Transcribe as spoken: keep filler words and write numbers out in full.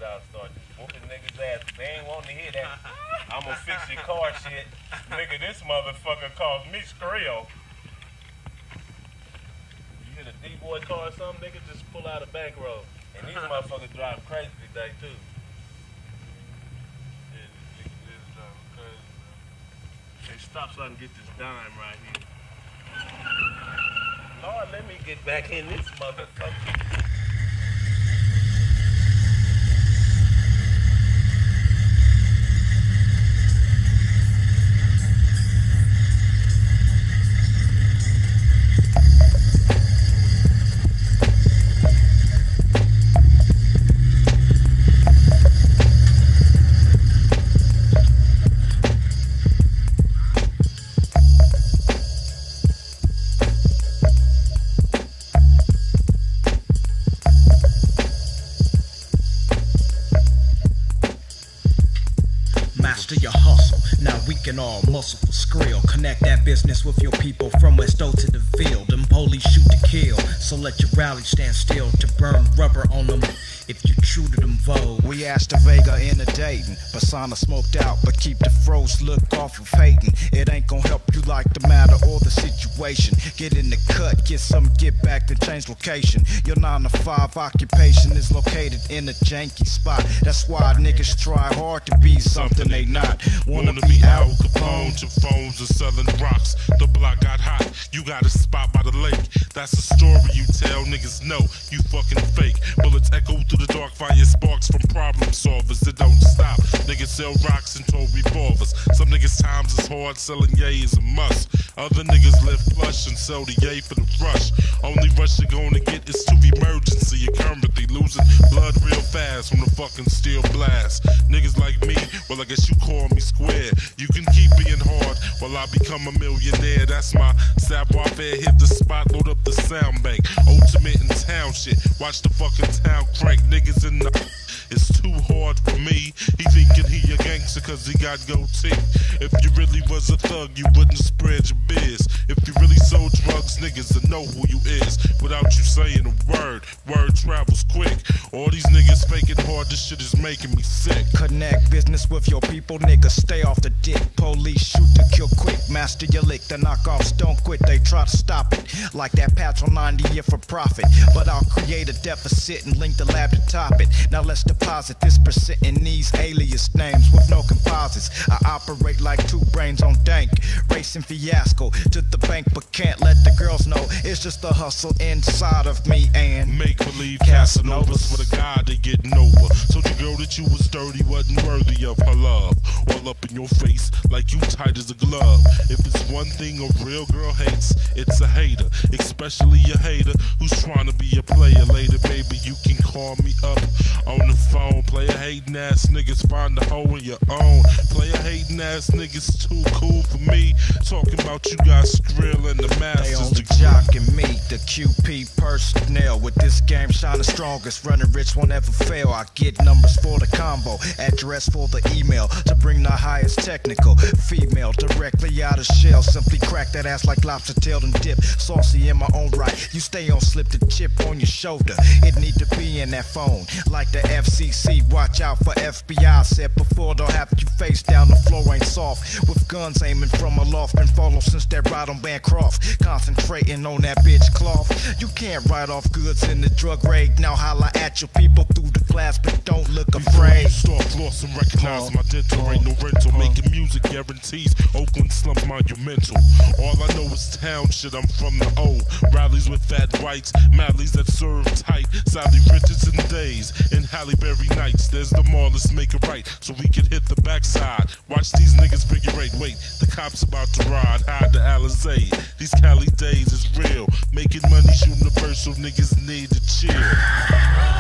shit out, start whooping niggas' ass. They ain't wanting to hear that. I'm gonna fix your car shit. Nigga, this motherfucker caused me skrill. You hit a D-boy car or something, nigga, just pull out a back road. And these motherfuckers drive crazy today, too. Yeah, these niggas driving crazy, man. Hey, stop so I can get this dime right here. Lord, let me get back in this motherfucker. Master your hustle, now we can all muscle for skrill. Connect that business with your people from West O to the field. Them police shoot to kill, so let your rally stand still to burn rubber on them if you true to them vogue. We asked the Vega into dating, persona smoked out, but keep the froze look off of hating. It ain't gonna help you like the matter or the situation. Get in the cut, get some, get back, then change location. Your nine to five occupation is located in a janky spot. That's why niggas try hard to be something they not. Wanna, Wanna be Al Capone to phones and selling rocks. The block got hot, you got a spot by the lake. That's a story you tell, niggas know you fucking fake. Bullets echo through the dark, fire sparks from problem solvers. It don't stop, niggas sell rocks and told revolvers. Some niggas times is hard, selling yay is a must. Other niggas live plush and sell the yay for the rush. Only rush you're gonna get is to emergency. You're currently losing blood real fast from the fucking steel blast. Niggas like me, well I guess you call me square. You can keep being hard while I become a millionaire. That's my savoir faire, hit the spot, load up the sound bank. Ultimate in town shit, watch the fucking town crank. Niggas in the it's too hard for me. He thinking he a gangster cause he got goatee. If you really was a thug, you wouldn't spread your biz. If you really sold drugs, niggas would know who you is without you saying a word. Word travels quick. All these niggas faking hard, this shit is making me sick. Connect business with your people, niggas stay off the dick. Police shoot to kill quick, master your lick. The knockoffs don't quit, they try to stop it. Like that patch on ninety year for profit. But I'll create a deficit and link the lab to top it. Now let's deposit this percent in these alias names with no composites. I operate like two brains on dank. Racing fiasco to the bank, but can't let the girls know. It's just the hustle inside of me and make believe Casanovas with a guy they getting over. Told your girl that you was dirty, wasn't worthy of her love. All up in your face like you tight as a glove. If it's one thing a real girl hates, it's a hater. Especially a hater who's trying to be a player later. Baby, you can call me up on the phone. Player hating ass niggas find a hole in your own. Player hating ass niggas too cool for me. Talking about you got Skrill and the masters. They only jocking me, the Q P personnel. With this game shining strongest, running rich won't ever fail. I get numbers for the combo, address for the email to bring the highest technical. Female directly out of shell, simply crack that ass like lobster tailed and dip. Saucy in my own right, you stay on slip the chip on your shoulder. It need to be in that phone, like the F C C. Watch out for F B I. Said before, don't have you face down, the floor ain't soft. With guns aiming from aloft, been follow since that ride on Bancroft. Concentrating on that bitch cloth. You can't write off goods in the drug raid. Now holla at your people through the glass, but don't look afraid. Start floss and recognize uh, my dental. Uh, ain't no rental, uh, making music guarantees. Oakland slump monumental. All I know is town shit, I'm from the O. Rallies with fat whites, madlies that serve tight. Sally Richardson days and Halle Berry nights. There's the mall, let's make it right so we can hit the backside. Watch these niggas figure eight. Wait, the cops about to ride. Hide the Alizé. These Cali days is real. Making money's universal. Niggas need to chill.